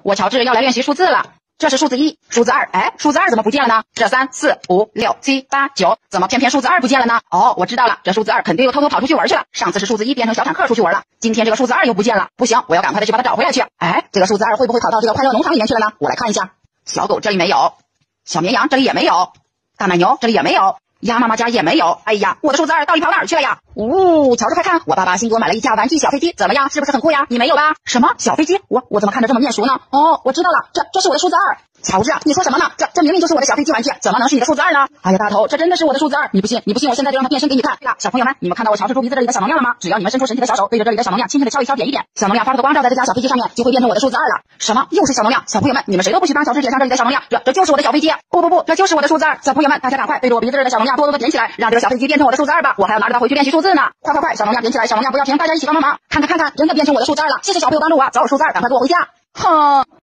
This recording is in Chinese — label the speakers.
Speaker 1: 我乔治要来练习数字了。这是数字1，数字2，哎，数字2怎么不见了呢？这3、4、5、6、7、8、9，怎么偏偏数字2不见了呢？哦，我知道了，这数字2肯定又偷偷跑出去玩去了。上次是数字1变成小坦克出去玩了，今天这个数字2又不见了。不行，我要赶快的去把它找回来去。哎，这个数字2会不会跑到这个快乐农场里面去了呢？我来看一下。小狗这里没有，小绵羊这里也没有，大奶牛这里也没有，鸭妈妈家也没有。哎呀，我的数字2到底跑哪儿去了呀？瞧着快看，我爸爸新给我买了一架玩具小飞机，怎么样？是不是很酷呀？你没有吧？什么小飞机？我怎么看着这么面熟呢？哦，我知道了，这是我的数字2。乔治啊，你说什么呢？这明明就是我的小飞机玩具，怎么能是你的数字2呢？哎呀，大头，这真的是我的数字2，你不信，我现在就让它变身给你看。对了，小朋友们，你们看到我乔治猪鼻子这里的小能量了吗？只要你们伸出神奇的小手，对着这里的小能量轻轻的敲一敲，点一点，小能量发出的光照在这架小飞机上面，就会变成我的数字2了。什么？又是小能量？小朋友们，你们谁都不许帮乔治点上这里的小能量，这就是我的小飞机。不，这就是我的数字2。小朋友们，大家赶快对着我鼻子这里的小能量多多的点起来，让这个小飞机变成我的数字2吧！我还要拿着它回去练习数字呢。快，小能量点起来，小能量不要停，大家一起帮忙，看看，真的变成我的数字2了。谢谢小朋友帮助我，早有数字2，赶快给我回家。哼。